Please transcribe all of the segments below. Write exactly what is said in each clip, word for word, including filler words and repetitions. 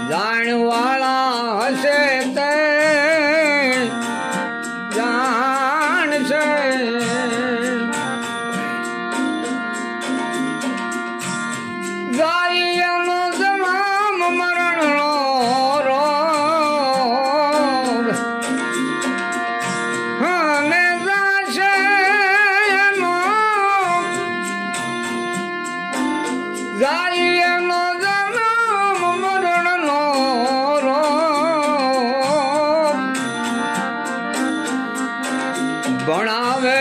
જાણવાળા હશે તે જાણશે, ગાયનો તમામ મરણનો રોગ અને જાશે એનો, ગાયનો તમામ મરણનો રોગ ભણાવે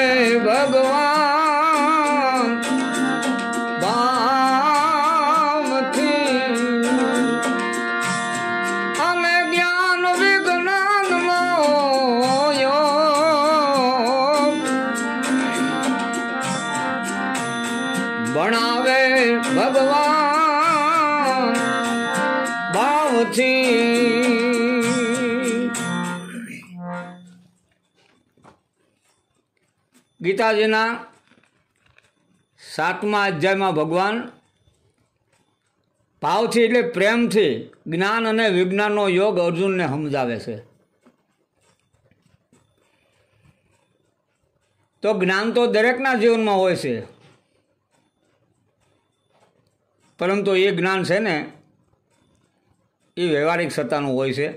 ભગવાન ભણાવે ભગવાન ભાવથી। ગીતાજીના સાતમા અધ્યાયમાં ભગવાન ભાવથી એટલે પ્રેમથી જ્ઞાન અને વિજ્ઞાનનો યોગ અર્જુનને સમજાવે છે। તો જ્ઞાન તો દરેકના જીવનમાં હોય છે, પરંતુ એ જ્ઞાન છે ને એ વ્યવહારિક સત્તાનું હોય છે,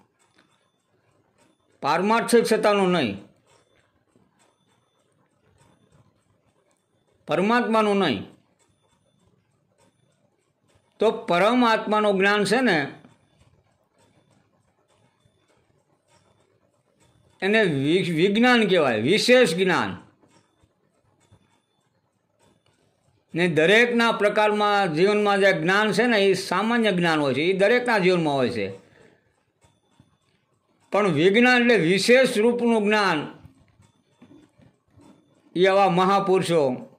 પારમાર્થિક સત્તાનું નહીં, પરમાત્માનું નહીં। તો પરમાત્માનું જ્ઞાન છે ને એને વિજ્ઞાન કહેવાય, વિશેષ જ્ઞાન। ને દરેકના પ્રકારમાં જીવનમાં જે જ્ઞાન છે ને એ સામાન્ય જ્ઞાન હોય છે, એ દરેકના જીવનમાં હોય છે, પણ વિજ્ઞાન એટલે વિશેષ રૂપનું જ્ઞાન એ આવા મહાપુરુષો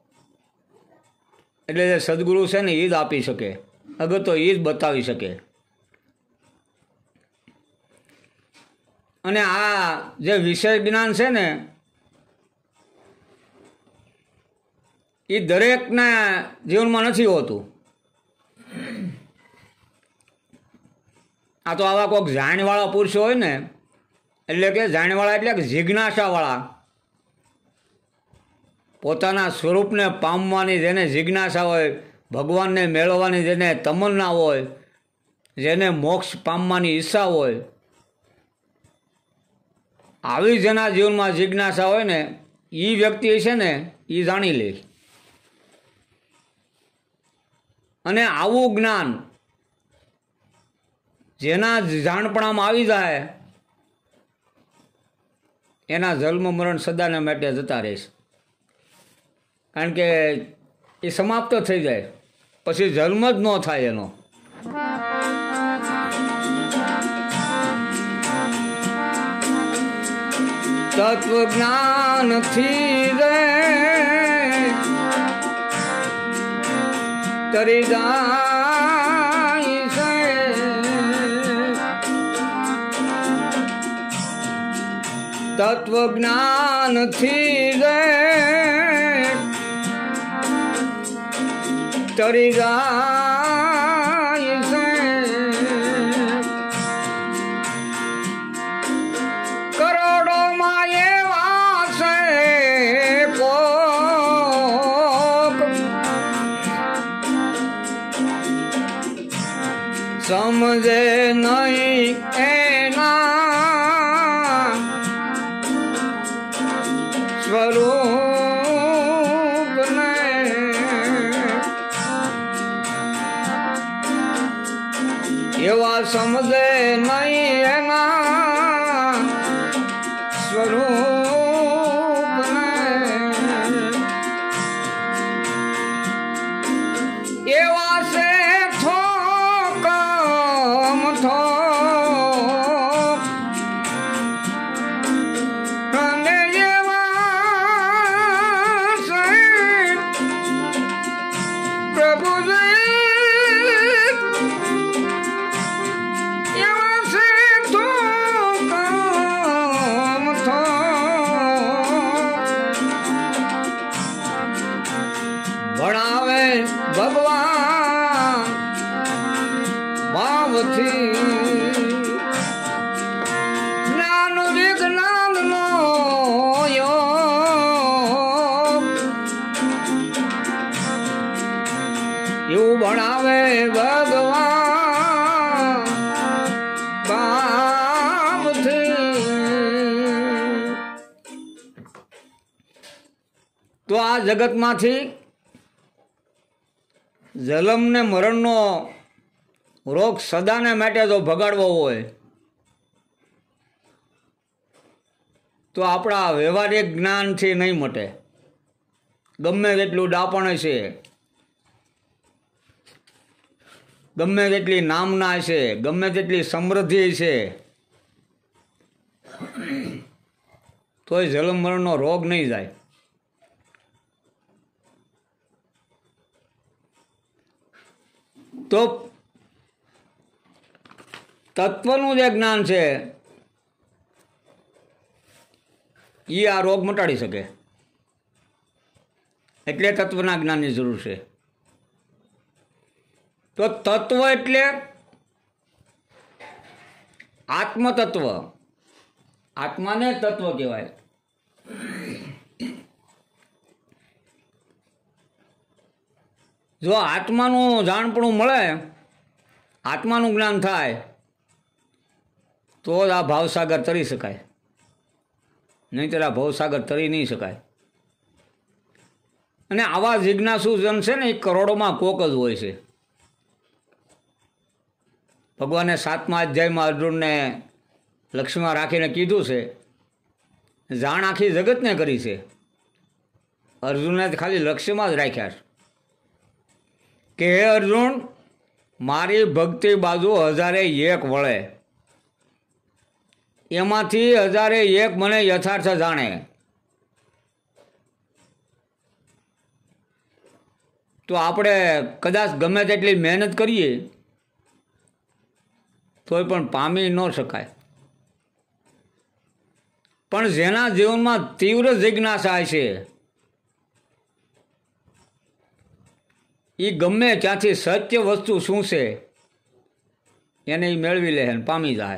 એટલે જે સદગુરુ છે ને એ જ આપી શકે, અગર તો એ જ બતાવી શકે। અને આ જે વિશેષ જ્ઞાન છે ને એ દરેકના જીવનમાં નથી હોતું। આ તો આવા કોઈક જાણવાળા પુરુષો હોય ને, એટલે કે જાણવાળા એટલે કે જિજ્ઞાસાવાળા, પોતાના સ્વરૂપને પામવાની જેને જિજ્ઞાસા હોય, ભગવાનને મેળવવાની જેને તમન્ના હોય, જેને મોક્ષ પામવાની ઈચ્છા હોય, આવી જેના જીવનમાં જિજ્ઞાસા હોય ને એ વ્યક્તિ છે ને એ જાણી લે। અને આવું જ્ઞાન જેના જાણપણામાં આવી જાય એના જન્મ મરણ સદાને માટે જતા રહેશે, કારણ કે એ સમાપ્ત થઈ જાય, પછી જન્મ જ ન થાય એનો। તત્વ જ્ઞાનથી રે તરી જાય છે, તત્વ જ્ઞાનથી રે તરી જાય છે, કરોડોમાં એવા છે કોક સમજે નહીં એના સ્વરૂપને, એવા સમજે નહીં એના સ્વરૂપને, એવા છે થોકમ થોક અને એવા છે પ્રભુજી, એવા છે થોકમ થોક ભણાવે ભગવાન ભાવથી। નથી જ્ઞાન વિજ્ઞાનનો યોગ એવું ભણાવે ભગવાન બાપથી। તો આ જગતમાંથી જલમ ને મરણનો રોગ સદાને માટે જો ભગાડવો હોય તો આપણા વ્યવહારિક જ્ઞાનથી નહીં મટે। ગમે તેટલું ડાપણ હશે, ગમે તેટલી નામના હશે, ગમે તેટલી સમૃદ્ધિ હશે, તોય જલમ મરણનો રોગ નહીં જાય। તો તત્વનું જે જ્ઞાન છે એ આ રોગ મટાડી શકે, એટલે તત્વના જ્ઞાનની જરૂર છે। તો તત્વ એટલે આત્મતત્વ, આત્માને તત્વ કહેવાય। જો આત્માનું જાણપણું મળે, આત્માનું જ્ઞાન થાય તો જ આ ભાવસાગર તરી શકાય, નહીંતર આ ભાવસાગર તરી નહીં શકાય। અને આવા જિજ્ઞાસુ જન છે ને એ કરોડોમાં કોક જ હોય છે। ભગવાને સાતમા અધ્યાયમાં અર્જુનને લક્ષ્યમાં રાખીને કીધું છે, જાણ આખી જગતને કરી છે, અર્જુનને ખાલી લક્ષ્યમાં જ રાખ્યા છે કે હે અર્જુન, મારી ભક્તિ બાજુ હજારે એક વળે, એમાંથી હજારે એક મને યથાર્થ જાણે। તો આપણે કદાચ ગમે તેટલી મહેનત કરીએ તોય પણ પામી ન શકાય। પણ જેના જીવનમાં તીવ્ર જિજ્ઞાસા છે એ ગમે ત્યાંથી સત્ય વસ્તુ શું છે એને એ મેળવી લે ને પામી જાય।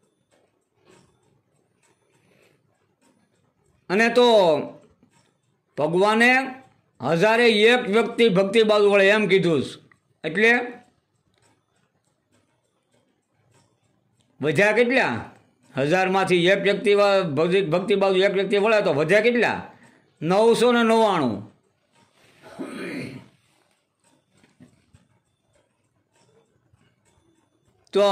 અને તો ભગવાને હજારે એક વ્યક્તિ ભક્તિ બાજુ વળે એમ કીધું, એટલે વધ્યા કેટલા? હજારમાંથી એક વ્યક્તિ ભક્તિ બાજુ એક વ્યક્તિ વળે તો વધ્યા કેટલા? નવસો ને નવ્વાણું। તો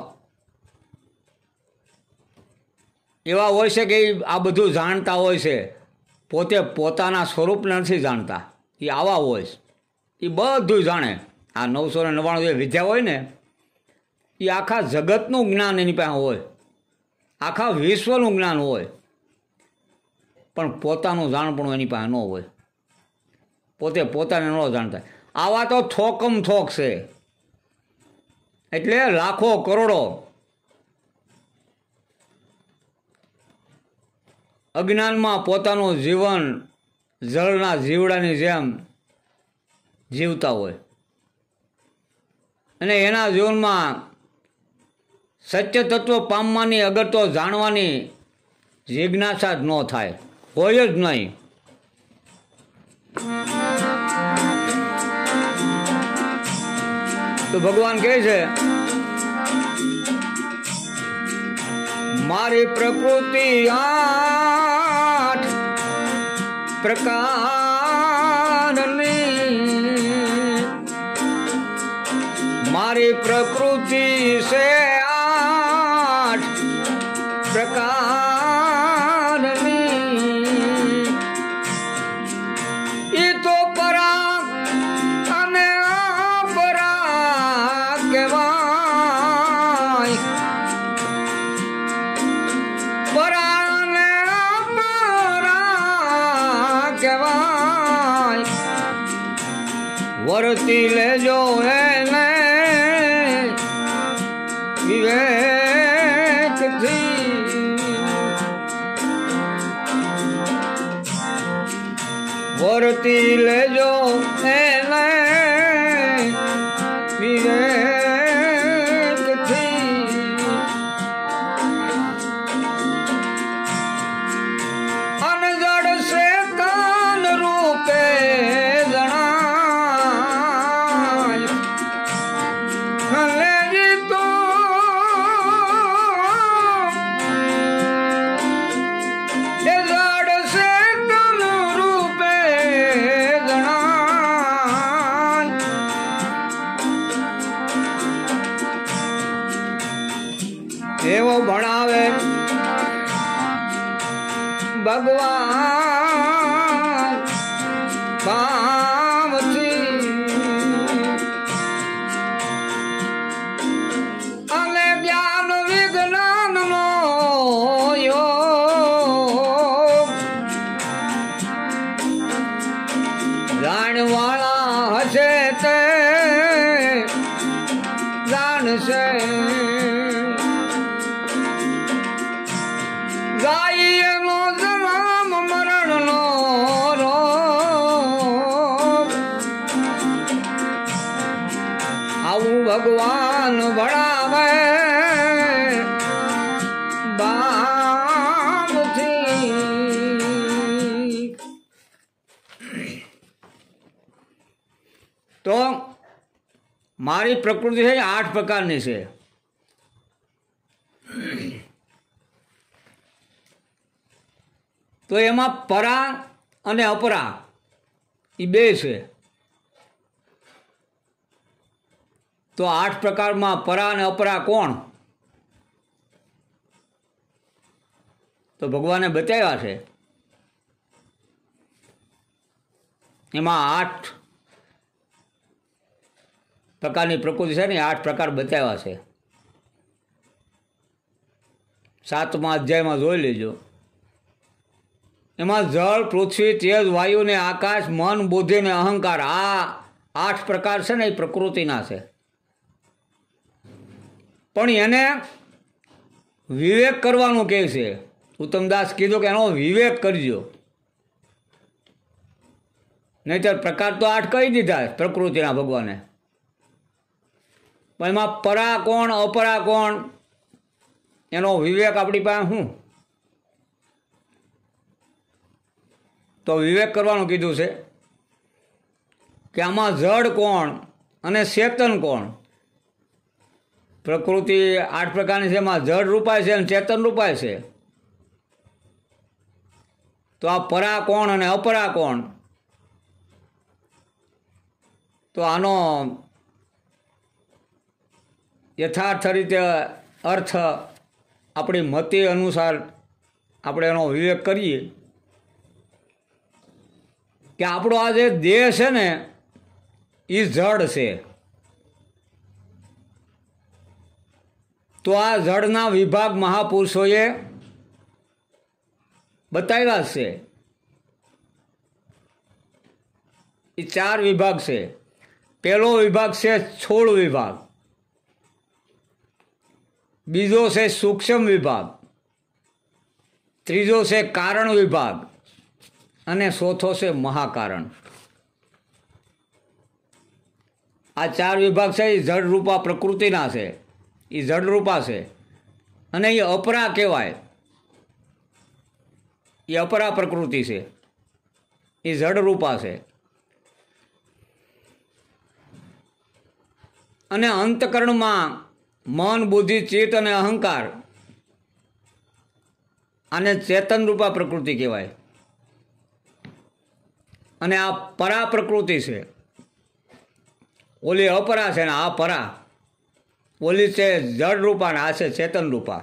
એવા હોય છે કે આ બધું જાણતા હોય છે, પોતે પોતાના સ્વરૂપને નથી જાણતા, એ આવા હોય છે, એ બધું જાણે। આ નવસો ને નવ્વાણું જે વિદ્યા હોય ને એ આખા જગતનું જ્ઞાન એની પાસે હોય, આખા વિશ્વનું જ્ઞાન હોય, પણ પોતાનું જાણપણું એની પાસે ન હોય, પોતે પોતાને ન જાણતા। આવા તો થોકમ થોક છે, એટલે લાખો કરોડો અજ્ઞાનમાં પોતાનું જીવન જળના જીવડાની જેમ જીવતા હોય, અને એના જીવનમાં સત્ય તત્વ પામવાની અગર તો જાણવાની જિજ્ઞાસા જ ન થાય, હોય જ નહીં। તો ભગવાન કહે છે, મારી પ્રકૃતિ આઠ પ્રકારની, મારી પ્રકૃતિ છે આઠ પ્રકારની, એ તો પરા અને અપરા કહેવાય, પરા અને અપરા કહેવાય, વર્તી લેજો એને વિવેકથી, વર્તી લેજો એને વિવેકથી। એવો ભણાવે ભગવાન કામથી અને જ્ઞાન વિજ્ઞાન નો યોગ જાણવાળા હશે તે જાણશે ગાયનો જન્મ મરણનો રોગ આવું ભગવાન ભણાવે બાપથી. તો મારી પ્રકૃતિ છે આઠ પ્રકારની છે. તો એમાં પરા અને અપરા એ બે છે. તો આઠ પ્રકારમાં પરા અને અપરા કોણ? તો ભગવાને બતાવ્યા છે. એમાં આઠ પ્રકારની પ્રકૃતિ છે ને આઠ પ્રકાર બતાવ્યા છે. સાતમા અધ્યાયમાં જોઈ લેજો. એમાં જળ, પૃથ્વી, તેજ, વાયુ ને આકાશ, મન, બુદ્ધિ ને અહંકાર, આ આઠ પ્રકાર છે ને એ પ્રકૃતિના છે. પણ એને વિવેક કરવાનું કહે છે. ઉત્તમદાસ કીધું કે એનો વિવેક કરજો, નહીંતર પ્રકાર તો આઠ કહી દીધા પ્રકૃતિના ભગવાને. પણ એમાં પરા કોણ, અપરા કોણ, એનો વિવેક આપણી પાસે શું? તો વિવેક કરવાનું કીધું છે કે આમાં જડ કોણ અને ચેતન કોણ? પ્રકૃતિ આઠ પ્રકારની છે, એમાં જડ રૂપાય છે અને ચેતન રૂપાય છે. તો આ પરા કોણ અને અપરા કોણ? તો આનો યથાર્થ રીતે અર્થ આપણી મતિ અનુસાર આપણે એનો વિવેક કરીએ કે આપણો આ જે દેહ છે ને એ જડ છે. તો આ જડના વિભાગ મહાપુરુષોએ બતાવ્યા છે. એ ચાર વિભાગ છે. પહેલો વિભાગ છે સ્થૂળ વિભાગ, બીજો છે સૂક્ષ્મ વિભાગ, ત્રીજો છે કારણ વિભાગ અને ચોથો છે મહાકારણ. આ ચાર વિભાગ છે એ જડ રૂપા પ્રકૃતિના છે, એ જડ રૂપા છે. અને એ અપરા કહેવાય, એ અપરા પ્રકૃતિ છે, એ જડ રૂપા છે. અને અંતકરણમાં મન, બુદ્ધિ, ચિત્ત અને અહંકાર, આને ચેતન રૂપા પ્રકૃતિ કહેવાય. અને આ પરા પ્રકૃતિ છે, ઓલી અપરા છે ને આ પરા. ઓલી છે જડ રૂપા ને આ છે ચેતન રૂપા.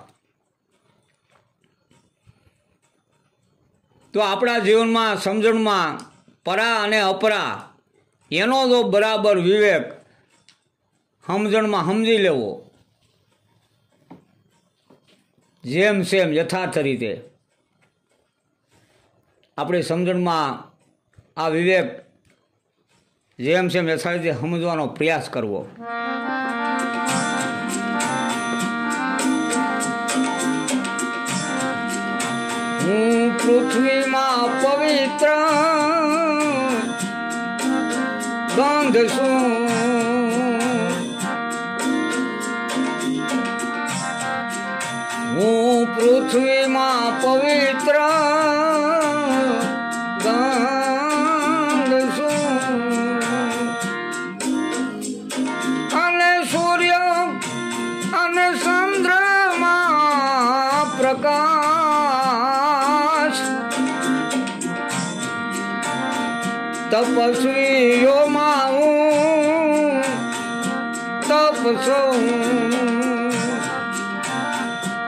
તો આપણા જીવનમાં સમજણમાં પરા અને અપરા એનો જો બરાબર વિવેક સમજણમાં સમજી લેવો, જેમ સેમ યથાર્થ રીતે આપણી સમજણમાં આ વિવેક જેમ સેમ યથાર્થ રીતે સમજવાનો પ્રયાસ કરવો. હું પૃથ્વીમાં પવિત્ર ગંધ છું, હું પૃથ્વીમાં પવિત્ર ગંધ છું. અને સૂર્ય અને ચંદ્રમાં પ્રકાશ, તપસ્વીઓમાં હું તપ છું.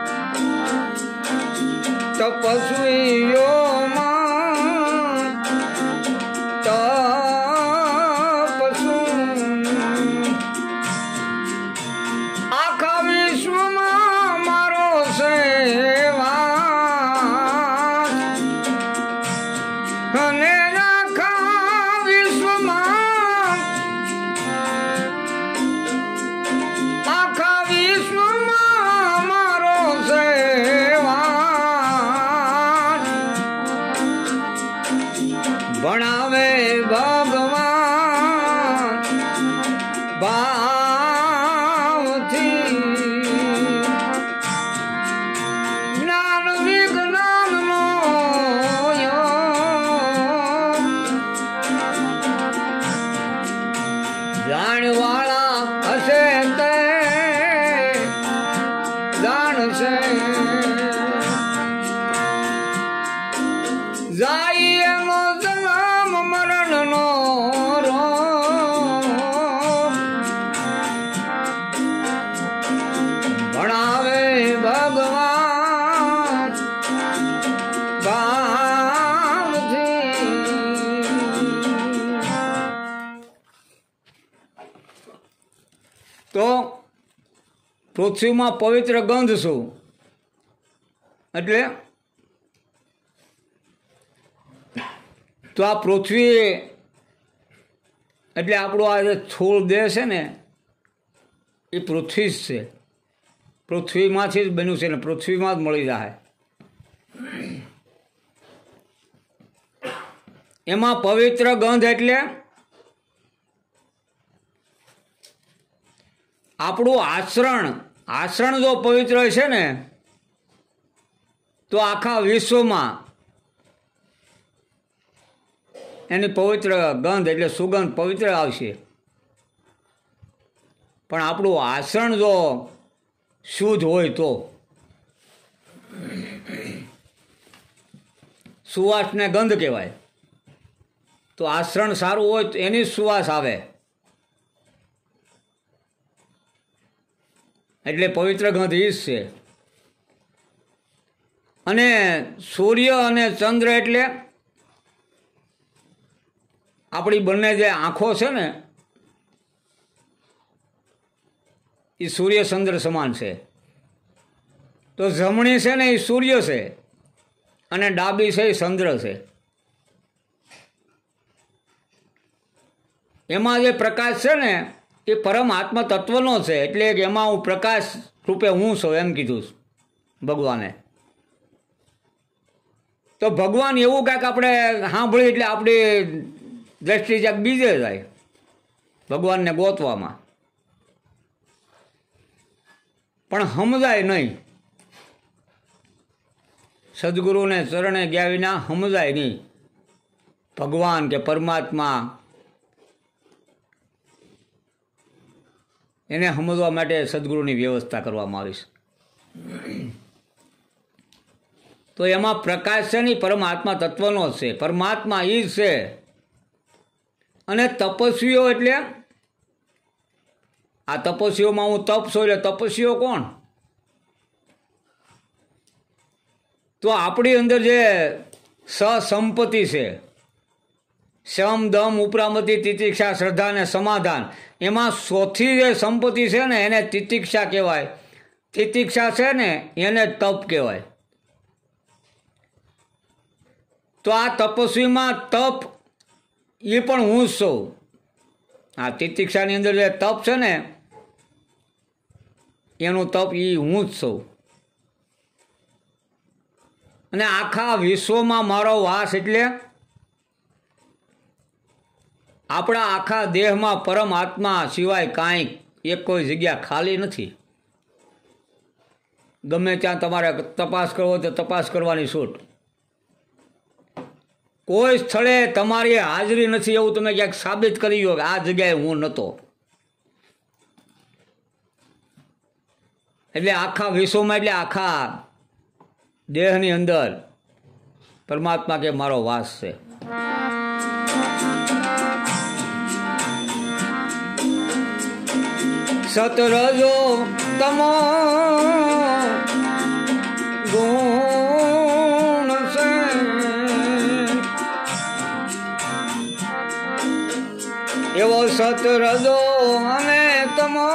પૃથ્વીમાં પવિત્ર ગંધ શું? એટલે તો આ પૃથ્વી એટલે આપણું આ જે સ્થૂળ દેહ છે ને એ પૃથ્વી જ છે. પૃથ્વીમાંથી જ બન્યું છે ને પૃથ્વીમાં જ મળી જાય. એમાં પવિત્ર ગંધ એટલે આપણું આચરણ. આચરણ જો પવિત્ર છે ને તો આખા વિશ્વમાં એની પવિત્ર ગંધ એટલે સુગંધ પવિત્ર આવશે. પણ આપણું આચરણ જો શુદ્ધ હોય તો સુવાસને ગંધ કહેવાય. તો આચરણ સારું હોય તો એની સુવાસ આવે એટલે પવિત્ર ગંધ ઈ જ છે. અને સૂર્ય અને ચંદ્ર એટલે આપણી બંને જે આંખો છે ને એ સૂર્ય ચંદ્ર સમાન છે. તો જમણી છે ને એ સૂર્ય છે અને ડાબી છે એ ચંદ્ર છે. એમાં જે પ્રકાશ છે ને એ પરમાત્મા તત્વનો છે. એટલે કે એમાં હું પ્રકાશ રૂપે હું છું એમ કીધું ભગવાને. તો ભગવાન એવું કાંઈક આપણે સાંભળ્યું એટલે આપણી દ્રષ્ટિ ક્યાંક બીજે જાય ભગવાનને ગોતવામાં, પણ સમજાય નહીં. સદગુરુને ચરણે ગયા વિના સમજાય નહીં ભગવાન કે પરમાત્મા. એને સમજવા માટે સદગુરુની વ્યવસ્થા કરવામાં આવી છે. તો એમાં પ્રકાશ છે નહીં પરમાત્મા તત્વનો જ છે. પરમાત્મા એ જ છે. અને તપસ્વીઓ એટલે આ તપસ્વીઓમાં હું તપ છું એટલે તપસ્વીઓ કોણ? તો આપણી અંદર જે સસંપત્તિ છે, શમ દમ ઉપરામતિ તિતિક્ષા શ્રદ્ધા અને સમાધાન, એમાં ચોથી જે સંપત્તિ છે ને એને તિતિક્ષા કહેવાય. તિતિક્ષા છે ને એને તપ કહેવાય. તો આ તપસ્વીમાં તપ એ પણ હું જ છું. આ તિતિક્ષાની અંદર જે તપ છે ને એનું તપ એ હું જ છું. અને આખા વિશ્વમાં મારો વાસ એટલે આપણા આખા દેહમાં પરમાત્મા સિવાય કાંઈ એક કોઈ જગ્યા ખાલી નથી. ગમે ત્યાં તમારે તપાસ કરવો તો તપાસ કરવાની છૂટ. કોઈ સ્થળે તમારી હાજરી નથી એવું તમે ક્યાંક સાબિત કરી દો કે આ જગ્યાએ હું નહોતો. એટલે આખા વિશ્વમાં એટલે આખા દેહની અંદર પરમાત્મા કે મારો વાસ છે. સતરજો તમો ગુણ છે, એવો સતરજો અને તમો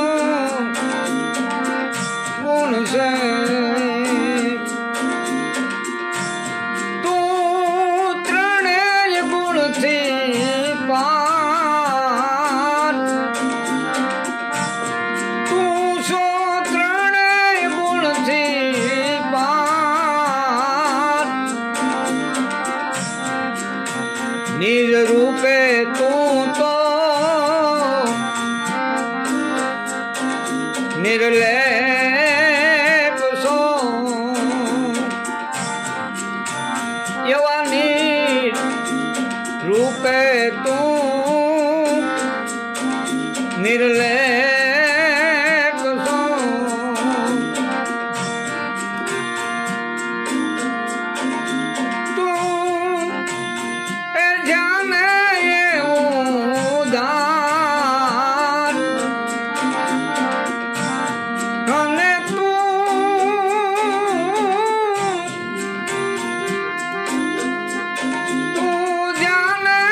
ગુણ છે. તું ત્રણેય ગુણથી પાર, તું સો ત્રણેય ગુણથી પાર, નિજ રૂપે તું તો નિર્લેપ સો. એવા નિર રૂપે તું નિર્લેપ સો. તું એ જાને એવું દાન, અને તું જાને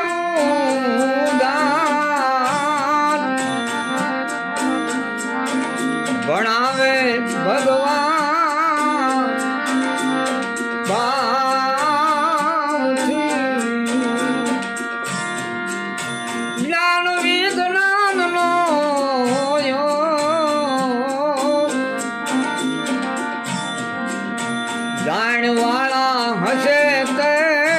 એવું દાન, ભણાવે ભગવાન ભાવથી. જ્ઞાન વિજ્ઞાનનો યોગ જાણવાળા હશે તે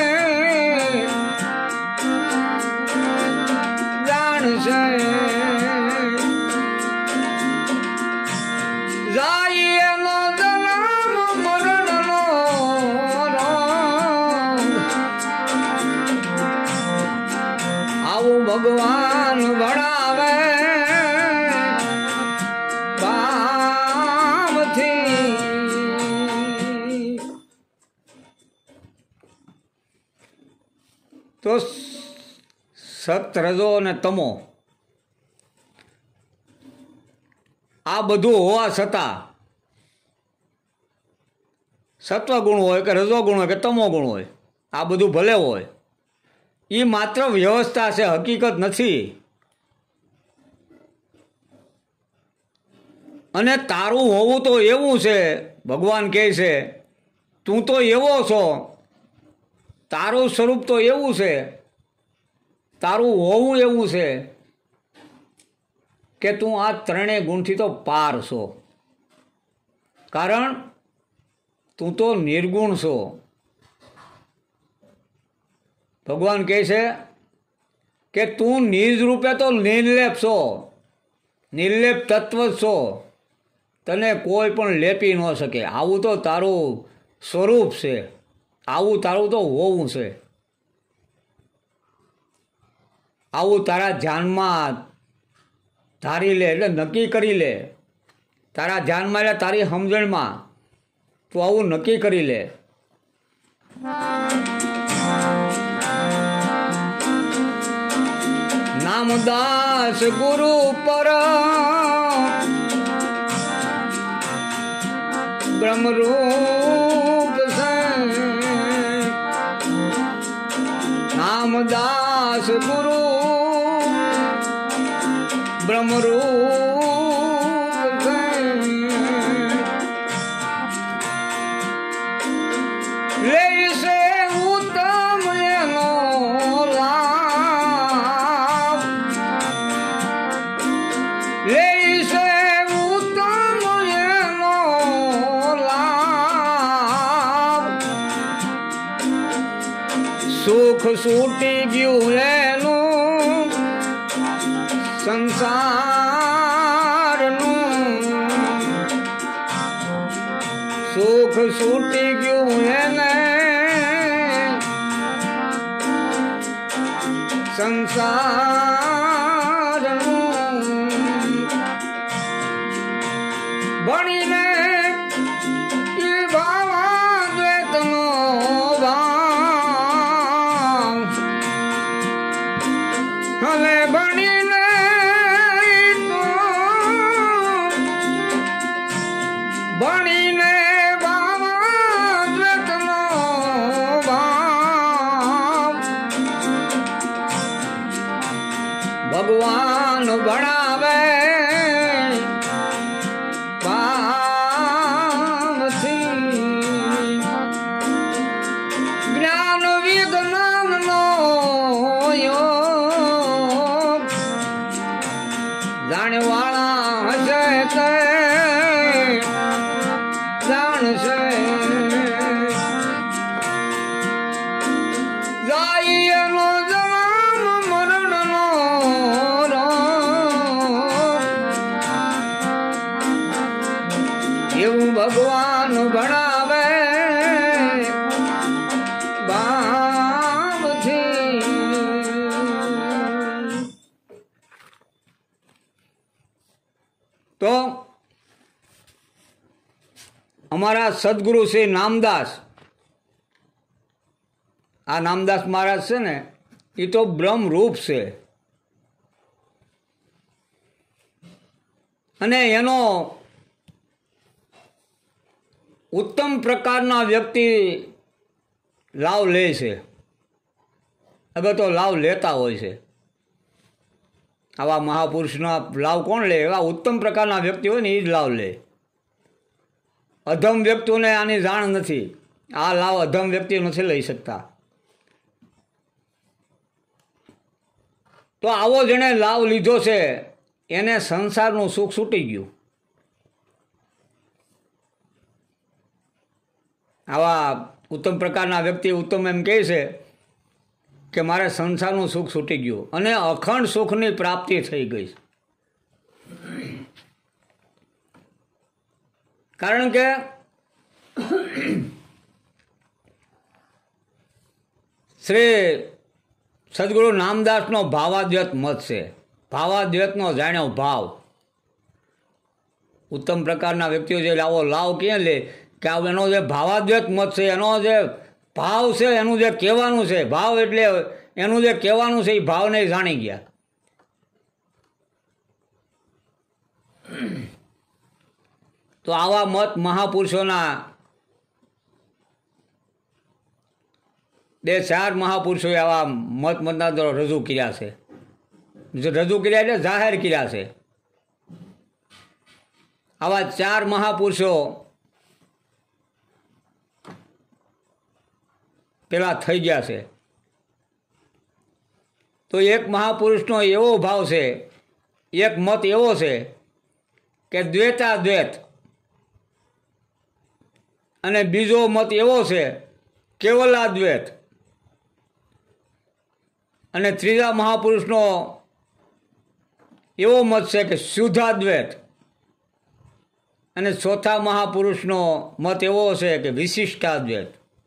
જાણશે. જાઈએનો જન્મ મરણનો રોગ આવું ભગવાન ભણાવે ભાવથી. તો સત રજો અને તમો આ બધું હોવા છતાં સત્વગુણ હોય કે રજોગુણ હોય કે તમો ગુણ હોય, આ બધું ભલે હોય, એ માત્ર વ્યવસ્થા છે, હકીકત નથી. અને તારું હોવું તો એવું છે, ભગવાન કહે છે તું તો એવો છો, તારું સ્વરૂપ તો એવું છે, તારું હોવું એવું છે કે તું આ ત્રણેય ગુણથી તો પાર છો. કારણ તું તો નિર્ગુણ છો. ભગવાન કહે છે કે તું નિજ રૂપે તો નિર્લેપ છો, નિર્લેપ તત્વ છો, તને કોઈ પણ લેપી ન શકે. આવું તો તારું સ્વરૂપ છે, આવું તારું તો હોવું છે. આવું તારા ધ્યાનમાં ધારી લે, એટલે નક્કી કરી લે. તારા ધ્યાનમાં એટલે તારી સમજણમાં તું આવું નક્કી કરી લે. નામદાસ ગુરુ પર બ્રહ્મરૂપ છે. નામદાસ ગુરુ બ્રહ્મરૂપ છે. લે છે ઉત્તમ એનો લાભ, લે છે ઉત્તમ એનો લાભ. સુખ છૂટી ગયું એનું સંસારનું, સુખ છૂટી ગયું એને સંસારનું. ભણીને એ ભાવાદ્વૈતનો ભાવ, હવે ભણીને ભણીને ભાવાદ્વૈતનો ભાવ ભગવાન ભણાવે ભાવથી. જ્ઞાન વિજ્ઞાનનો યોગ જાણવાળા હશે તે જાણશે. જાઈએનો જન્મ મરણનો રોગ એવું ભગવાન ભણાવે ભાવથી. તો અમારા સદગુરુ શ્રી નામદાસ, આ નામદાસ મહારાજ છે ને એ તો બ્રહ્મરૂપ છે. અને એનો ઉત્તમ પ્રકારના વ્યક્તિ લાભ લે છે. હવે તો લાભ લેતા હોય છે. આવા મહાપુરુષના લાભ કોણ લે? એવા ઉત્તમ પ્રકારના વ્યક્તિ હોય ને એ જ લાભ લે. અધમ વ્યક્તિઓને આની જાણ નથી. આ લાભ અધમ વ્યક્તિ નથી લઈ શકતા. તો આવો જેણે લાભ લીધો છે એને સંસારનું સુખ છૂટી ગયું. આવા ઉત્તમ પ્રકારના વ્યક્તિ ઉત્તમ એમ કહે છે કે મારે સંસારનું સુખ છૂટી ગયું અને અખંડ સુખની પ્રાપ્તિ થઈ ગઈ. કારણ કે શ્રી સદગુરુ નામદાસનો ભાવાદ્વૈત મત છે. ભાવાદ્વૈતનો જાણ્યો ભાવ. ઉત્તમ પ્રકારના વ્યક્તિઓ જે લાવો લાવ ક્યાં લે કે એનો જે ભાવાદ્વૈત મત છે, એનો જે ભાવ છે, એનું જે કહેવાનું છે, ભાવ એટલે એનું જે કહેવાનું છે એ ભાવને જાણી ગયા. તો આવા મત મહાપુરુષોના બે ચાર મહાપુરુષોએ આવા મત મતાંતરો રજૂ કર્યા છે. રજૂ કર્યા એટલે જાહેર કર્યા છે. આવા ચાર મહાપુરુષો પેલા થઈ ગયા છે. તો એક મહાપુરુષનો એવો ભાવ છે, એક મત એવો છે કે દ્વૈતાદ્વૈત, અને બીજો મત એવો છે કેવલાદ્વૈત, અને ત્રીજા મહાપુરુષનો એવો મત છે કે શુદ્ધાદ્વૈત, અને ચોથા મહાપુરુષનો મત એવો છે કે વિશિષ્ટાદ્વૈત.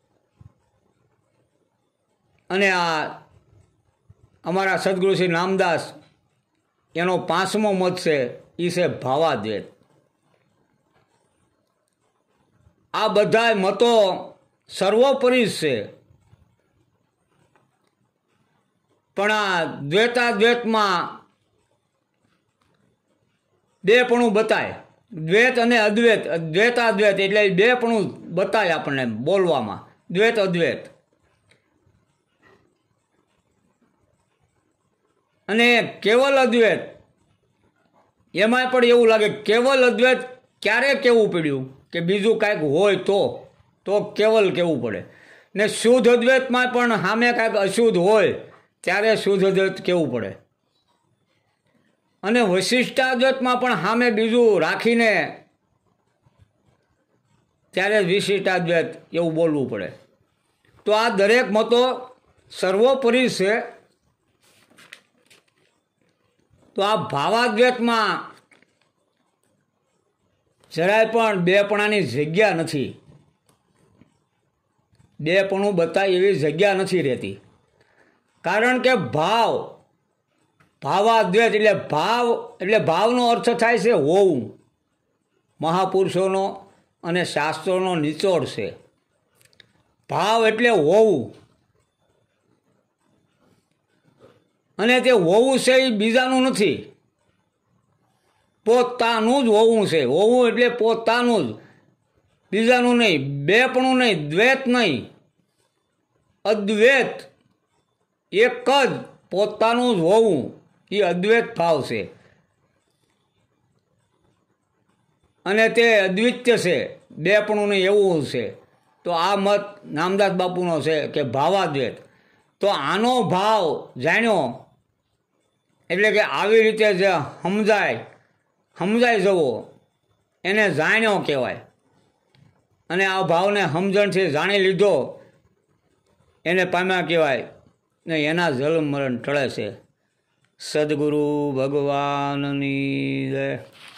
અને આ અમારા સદગુરુ શ્રી નામદાસ એનો પાંચમો મત છે એ છે ભાવાદ્વૈત. આ બધા મતો સર્વોપરી છે, પણ આ દ્વૈતાદ્વૈતમાં બેપણું બતાય. દ્વૈત અને અદ્વૈત, દ્વૈતાદ્વૈત એટલે બેપણું બતાય આપણને બોલવામાં, દ્વૈત અદ્વૈત. અને કેવલ અદ્વૈત એમાંય પણ એવું લાગે કેવલ અદ્વૈત ક્યારે કહેવું પડ્યું કે બીજું કાંઈક હોય તો તો કેવલ કહેવું પડે. ને શુદ્ધ અદ્વૈતમાં પણ સામે કાંઈક અશુદ્ધ હોય ત્યારે શુદ્ધ અદ્વૈત કહેવું પડે. અને વિશિષ્ટાદ્વૈતમાં પણ સામે બીજું રાખીને ત્યારે વિશિષ્ટાદ્વૈત એવું બોલવું પડે. તો આ દરેક મતો સર્વોપરી છે. તો આ ભાવાદ્વૈતમાં જરાય પણ બેપણાની જગ્યા નથી. બેપણું બતાય એવી જગ્યા નથી રહેતી. કારણ કે ભાવ, ભાવાદ્વૈત એટલે ભાવ, એટલે ભાવનો અર્થ થાય છે હોવું. મહાપુરુષોનો અને શાસ્ત્રોનો નિચોડ છે. ભાવ એટલે હોવું, અને તે હોવું છે એ બીજાનું નથી, પોતાનું જ હોવું છે. હોવું એટલે પોતાનું જ, બીજાનું નહીં, બેપણું નહીં, દ્વૈત નહીં, અદ્વૈત, એક જ પોતાનું જ હોવું એ અદ્વૈત ભાવ છે. અને તે અદ્વિત્ય છે, બેપણું નહીં એવું છે. તો આ મત નામદાસ બાપુનો છે કે ભાવાદ્વૈત. તો આનો ભાવ જાણ્યો એટલે કે આવી રીતે જે સમજાય, સમજાઈ જવો એને જાણ્યો કહેવાય. અને આ ભાવને સમજણથી જાણી લીધો એને પામ્યા કહેવાય ને એના જન્મ મરણ ટળે છે. સદગુરુ ભગવાનની જય.